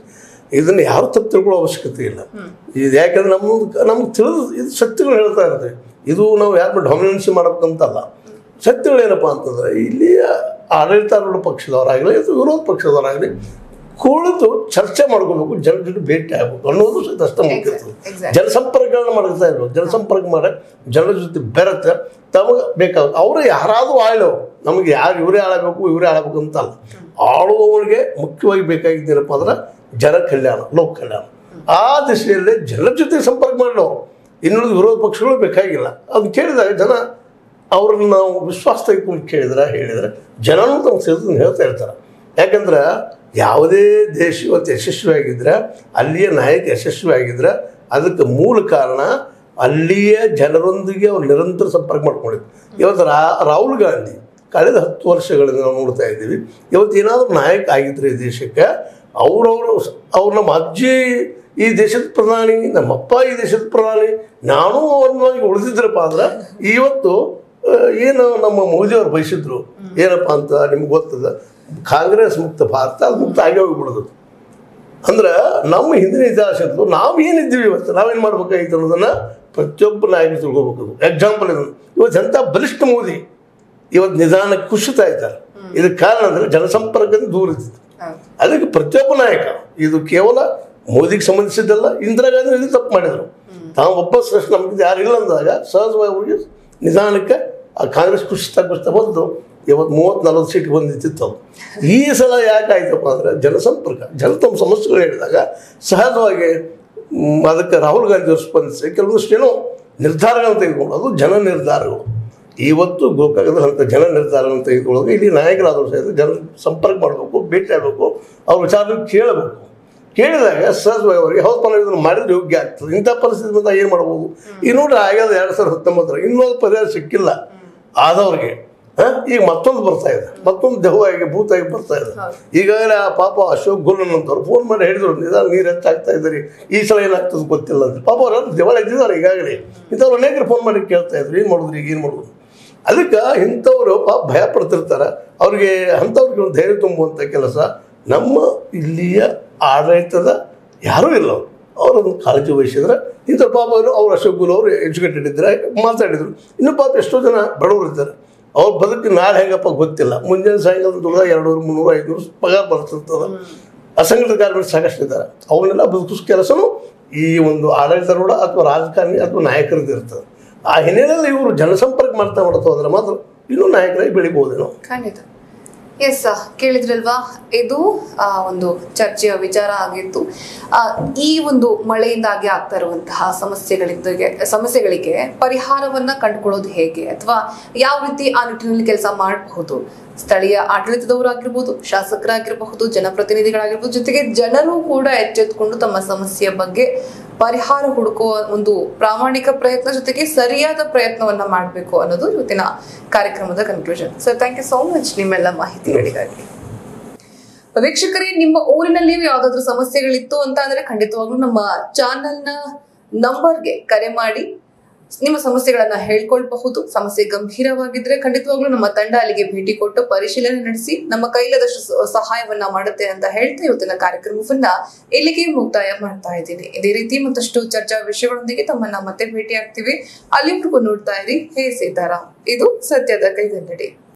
ಇದನ್ನು ಯಾರು ತಪ್ಪು ತಿಳ್ಕೊಳ್ಳೋ ಅವಶ್ಯಕತೆ ಇಲ್ಲ. ಇದು ಯಾಕಂದ್ರೆ ನಮ್ಗೆ ತಿಳಿದು ಇದು ಸತ್ಯಗಳು ಹೇಳ್ತಾ ಇರ್ತವೆ. ಇದು ನಾವು ಯಾರು ಡಾಮಿನೆನ್ಸಿ ಮಾಡ್ಬೇಕಂತಲ್ಲ. ಸತ್ಯಗಳು ಏನಪ್ಪ ಅಂತಂದ್ರೆ ಇಲ್ಲಿ ಆಡಳಿತಾರೂಢ ಪಕ್ಷದವರಾಗಲಿ ಅಥವಾ ವಿರೋಧ ಪಕ್ಷದವರಾಗಲಿ ಕುಳಿತು ಚರ್ಚೆ ಮಾಡ್ಕೋಬೇಕು, ಜನರ ಜೊತೆ ಭೇಟಿ ಆಗ್ಬೇಕು ಅನ್ನೋದು ಅಷ್ಟೇ ಮುಖ್ಯ. ಜನಸಂಪರ್ಕಗಳನ್ನ ಮಾಡ್ತಾ ಇರ್ಬೇಕು. ಜನಸಂಪರ್ಕ ಮಾಡಿ ಜನರ ಜೊತೆ ಬೆರೆತ ತಮಗೆ ಬೇಕಾಗುತ್ತೆ. ಅವರು ಯಾರಾದರೂ ಆಳೋರು, ನಮಗೆ ಯಾರು ಇವರೇ ಆಳಬೇಕು ಇವರೇ ಆಳಬೇಕು ಅಂತಲ್ಲ. ಆಳುವವರಿಗೆ ಮುಖ್ಯವಾಗಿ ಬೇಕಾಗಿದ್ದೇನಪ್ಪ ಅಂದ್ರೆ ಜನ ಕಲ್ಯಾಣ, ಲೋಕ ಕಲ್ಯಾಣ. ಆ ದಿಶೆಯಲ್ಲೇ ಜನರ ಜೊತೆ ಸಂಪರ್ಕ ಮಾಡಿದವರು. ಇನ್ನುಳಿದ ವಿರೋಧ ಪಕ್ಷಗಳು ಬೇಕಾಗಿಲ್ಲ. ಅದು ಕೇಳಿದಾಗ ಜನ ಅವ್ರನ್ನ ನಾವು ವಿಶ್ವಾಸ ತೆಗೆದುಕೊಂಡು ಹೇಳಿದರೆ ಜನನೂ ತಮ್ಮ ಸೇರಿದ ಹೇಳ್ತಾ ಇರ್ತಾರೆ. ಯಾಕಂದ್ರೆ ಯಾವುದೇ ದೇಶ ಇವತ್ತು ಯಶಸ್ವಿಯಾಗಿದ್ದರೆ, ಅಲ್ಲಿಯ ನಾಯಕ ಯಶಸ್ವಿಯಾಗಿದ್ದರೆ ಅದಕ್ಕೆ ಮೂಲ ಕಾರಣ ಅಲ್ಲಿಯ ಜನರೊಂದಿಗೆ ಅವ್ರು ನಿರಂತರ ಸಂಪರ್ಕ ಮಾಡ್ಕೊಂಡಿದ್ದು. ಇವತ್ತು ರಾಹುಲ್ ಗಾಂಧಿ ಕಳೆದ 10 ವರ್ಷಗಳಿಂದ ನಾವು ನೋಡ್ತಾ ಇದ್ದೀವಿ. ಇವತ್ತು ಏನಾದರೂ ನಾಯಕ ಆಗಿದ್ದರೆ ಈ ದೇಶಕ್ಕೆ ಅವ್ರು ನಮ್ಮ ಅಜ್ಜಿ ಈ ದೇಶದ ಪ್ರಧಾನಿ, ನಮ್ಮಪ್ಪ ಈ ದೇಶದ ಪ್ರಧಾನಿ, ನಾನು ಅನ್ನೋಗಿ ಉಳಿದಿದ್ರಪ್ಪ ಅಂದ್ರೆ ಇವತ್ತು ಏನು ನಮ್ಮ ಮೋದಿಯವ್ರು ಬಯಸಿದ್ರು ಏನಪ್ಪ ಅಂತ ನಿಮ್ಗೆ ಗೊತ್ತದ, ಕಾಂಗ್ರೆಸ್ ಮುಕ್ತ ಭಾರತ, ಅದು ಮುಕ್ತ ಆಗಿ ಹೋಗಿಬಿಡೋದು. ಅಂದ್ರೆ ನಮ್ಮ ಹಿಂದಿನ ಇತಿಹಾಸದ್ದು ನಾವು ಏನಿದ್ದೀವಿ ಇವತ್ತು ನಾವೇನು ಮಾಡ್ಬೇಕಾಗಿತ್ತು ಅನ್ನೋದನ್ನು ಪ್ರತಿಯೊಬ್ಬ ನಾಯಕರು ತಿಳ್ಕೊಬೇಕು. ಎಕ್ಸಾಂಪಲ್ ಇದನ್ನು ಇವತ್ತು ಎಂಥ ಬಲಿಷ್ಠ ಮೋದಿ ಇವತ್ತು ನಿಧಾನಕ್ಕೆ ಕುಸಿತಾ ಇದ್ದಾರೆ. ಇದಕ್ಕೆ ಕಾರಣ ಅಂದರೆ ಜನಸಂಪರ್ಕದಿಂದ ದೂರ ಇದ್ದಿತ್ತು. ಅದಕ್ಕೆ ಪ್ರತಿಯೊಬ್ಬ ನಾಯಕ, ಇದು ಕೇವಲ ಮೋದಿಗೆ ಸಂಬಂಧಿಸಿದ್ದಲ್ಲ, ಇಂದಿರಾ ಗಾಂಧಿ ಇದು ತಪ್ಪು ಮಾಡಿದರು. ತಾವು ಒಬ್ಬ ಶ್ರೇಷ್ಠ ನಮ್ಗೆ ಯಾರು ಇಲ್ಲ ಅಂದಾಗ ಸಹಜವಾಗಿ ಅವ್ರಿಗೆ ನಿಧಾನಕ್ಕೆ ಆ ಕಾಂಗ್ರೆಸ್ ಕುಸಿತಾ ಬಂದು ಇವತ್ತು 30-40 ಸೀಟ್ ಬಂದಿತ್ತು. ಈ ಸಲ ಯಾಕೆ ಆಯ್ತಪ್ಪ ಅಂದರೆ ಜನಸಂಪರ್ಕ, ಜನ ತಮ್ಮ ಸಮಸ್ಯೆಗಳು ಹೇಳಿದಾಗ ಸಹಜವಾಗಿ ಅದಕ್ಕೆ ರಾಹುಲ್ ಗಾಂಧಿ ಅವರು ಸ್ಪಂದಿಸಿ ಕೆಲವೊಂದಿಷ್ಟೇನೋ ನಿರ್ಧಾರಗಳನ್ನು ತೆಗೆದುಕೊಂಡು, ಅದು ಜನ ನಿರ್ಧಾರಗಳು. ಇವತ್ತು ಗೋಕಾಕದಂಥ ಜನ ನಿರ್ಧಾರಗಳನ್ನು ತೆಗೆದುಕೊಳ್ಳೋದು ಇಲ್ಲಿ ನಾಯಕರಾದರೂ ಸಹಿತ ಜನ ಸಂಪರ್ಕ ಮಾಡಬೇಕು, ಭೇಟಿ ಆಗಬೇಕು, ಅವ್ರ ವಿಚಾರ ಕೇಳಬೇಕು. ಕೇಳಿದಾಗ ಸಹಜವಾಗಿ ಅವರಿಗೆ ಹೌದು ಇದನ್ನು ಮಾಡಿದ್ರೆ ಯೋಗ್ಯ ಆಗ್ತದೆ. ಇಂಥ ಪರಿಸ್ಥಿತಿ ಬಂದಾಗ ಏನು ಮಾಡ್ಬೋದು? ಈಗ ನೋಡ್ರಿ ಆಗ್ಯದ 2019 ಇನ್ನೊಂದು ಪರಿಹಾರ ಸಿಕ್ಕಿಲ್ಲ ಆದವ್ರಿಗೆ. ಈಗ ಮತ್ತೊಂದು ಬರ್ತಾ ಇದೆ, ಮತ್ತೊಂದು ದೆವ್ವಾಗಿ ಭೂತಾಗಿ ಬರ್ತಾ ಇದೆ. ಈಗಾಗಲೇ ಆ ಪಾಪ ಅಶೋಕ್ ಗುಲ್ಲನ್ ಅಂತವ್ರು ಫೋನ್ ಮಾಡಿ ಹೇಳಿದ್ರು, ನಿಧಾನ ನೀರು ಹೆಚ್ಚಾಗ್ತಾ ಇದ್ದೀರಿ, ಈ ಸಲ ಏನಾಗ್ತದೆ ಗೊತ್ತಿಲ್ಲ ಅಂತ. ಪಾಪ ಅವ್ರು ದಿವಾಳ ಇದ್ದಿದ್ದಾರೆ ಈಗಾಗಲೇ. ಇಂಥವ್ರು ಅನೇಕರು ಫೋನ್ ಮಾಡಿ ಕೇಳ್ತಾ ಇದ್ರು, ಏನು ಮಾಡಿದ್ರು ಈಗ ಏನು ಮಾಡೋದು. ಅದಕ್ಕೆ ಇಂಥವ್ರು ಪಾಪ ಭಯ ಪಡ್ತಿರ್ತಾರೆ. ಅವ್ರಿಗೆ ಅಂಥವ್ರಿಗೆ ಒಂದು ಧೈರ್ಯ ತುಂಬುವಂಥ ಕೆಲಸ ನಮ್ಮ ಇಲ್ಲಿಯ ಆಡಳಿತದ ಯಾರೂ ಇಲ್ಲ. ಅವರನ್ನು ಕಾಳಜಿ ವಹಿಸಿದ್ರೆ ಇಂಥ ಪಾಪ ಅವ್ರು ಅಶೋಕ್ ಗುಲ್ ಅವರು ಎಜುಕೇಟೆಡ್ ಇದ್ದಾರೆ, ಮಾತಾಡಿದರು. ಇನ್ನೂ ಪಾಪ ಎಷ್ಟೋ ಜನ ಬಡವರು ಇದ್ದಾರೆ. ಅವ್ರ ಬದುಕಿ ನಾಳೆ ಹೆಂಗಪ್ಪ ಗೊತ್ತಿಲ್ಲ. ಮುಂಜಾನೆ ಸಾಯಂಕಾಲ ದುಡ್ದ 200, 300, 500 ಪಗಾರ ಬರ್ತಿರ್ತದೆ. ಅಸಂಘಟಿತ ಕಾರ್ಮಿಕರು ಸಾಕಷ್ಟು ಇದ್ದಾರೆ. ಅವನ್ನೆಲ್ಲ ಬದುಕಿಸೋ ಕೆಲಸನೂ ಈ ಒಂದು ಆಡಳಿತಾರೂಢ ಅಥವಾ ರಾಜಕಾರಣಿ ಅಥವಾ ನಾಯಕರದ್ದು ಇರ್ತದೆ. ಆ ಹಿನ್ನೆಲೆಯಲ್ಲಿ ಇವರು ಜನಸಂಪರ್ಕ ಮಾಡ್ತಾ ಹೋದ್ರೆ ಮಾತ್ರ ಇನ್ನೂ ನಾಯಕರಾಗಿ ಬೆಳಿಬಹುದೇನೋ. ಖಂಡಿತ. ಎಸ್, ಕೇಳಿದ್ರಲ್ವಾ, ಇದು ಒಂದು ಚರ್ಚೆಯ ವಿಚಾರ ಆಗಿತ್ತು. ಈ ಒಂದು ಮಳೆಯಿಂದಾಗಿ ಆಗ್ತಾ ಇರುವಂತಹ ಸಮಸ್ಯೆಗಳಿಗೆ ಪರಿಹಾರವನ್ನ ಕಂಡುಕೊಳ್ಳೋದು ಹೇಗೆ, ಅಥವಾ ಯಾವ ರೀತಿ ಆ ನಿಟ್ಟಿನಲ್ಲಿ ಕೆಲಸ ಮಾಡಬಹುದು? ಸ್ಥಳೀಯ ಆಡಳಿತದವರಾಗಿರ್ಬೋದು, ಶಾಸಕರಾಗಿರಬಹುದು, ಜನಪ್ರತಿನಿಧಿಗಳಾಗಿರ್ಬೋದು, ಜೊತೆಗೆ ಜನರು ಕೂಡ ಎಚ್ಚೆತ್ತುಕೊಂಡು ತಮ್ಮ ಸಮಸ್ಯೆಯ ಬಗ್ಗೆ ಪರಿಹಾರ ಹುಡುಕುವ ಒಂದು ಪ್ರಾಮಾಣಿಕ ಪ್ರಯತ್ನ, ಜೊತೆಗೆ ಸರಿಯಾದ ಪ್ರಯತ್ನವನ್ನ ಮಾಡಬೇಕು ಅನ್ನೋದು ಇವತ್ತಿನ ಕಾರ್ಯಕ್ರಮದ conclusion. Sir, thank you so much ನಿಮ್ಮೆಲ್ಲ ಮಾಹಿತಿಗಳಿಗಾಗಿ. ವೀಕ್ಷಕರೇ, ನಿಮ್ಮ ಊರಿನಲ್ಲಿ ಯಾವ್ದಾದ್ರು ಸಮಸ್ಯೆಗಳಿತ್ತು ಅಂತ ಅಂದ್ರೆ ಖಂಡಿತವಾಗ್ಲೂ ನಮ್ಮ ಚಾನೆಲ್ನ ನಂಬರ್ಗೆ ಕರೆ ಮಾಡಿ ನಿಮ್ಮ ಸಮಸ್ಯೆಗಳನ್ನ ಹೇಳ್ಕೊಳ್ಬಹುದು. ಸಮಸ್ಯೆ ಗಂಭೀರವಾಗಿದ್ರೆ ಖಂಡಿತವಾಗ್ಲೂ ನಮ್ಮ ತಂಡ ಅಲ್ಲಿಗೆ ಭೇಟಿ ಕೊಟ್ಟು ಪರಿಶೀಲನೆ ನಡೆಸಿ ನಮ್ಮ ಕೈಲಾದಷ್ಟು ಸಹಾಯವನ್ನ ಮಾಡುತ್ತೆ ಅಂತ ಹೇಳ್ತಾ ಇವತ್ತಿನ ಕಾರ್ಯಕ್ರಮವನ್ನ ಇಲ್ಲಿಗೆ ಮುಕ್ತಾಯ ಮಾಡ್ತಾ ಇದ್ದೀನಿ. ಇದೇ ರೀತಿ ಮತ್ತಷ್ಟು ಚರ್ಚಾ ವಿಷಯಗಳೊಂದಿಗೆ ತಮ್ಮನ್ನ ಮತ್ತೆ ಭೇಟಿ ಆಗ್ತೀವಿ. ಅಲ್ಲಿವರೆಗೂ ನೋಡ್ತಾ ಇರಿ ಹೇ ಸೀತಾರಾಮ್. ಇದು ಸತ್ಯದ ಕೈಗನ್ನಡಿ.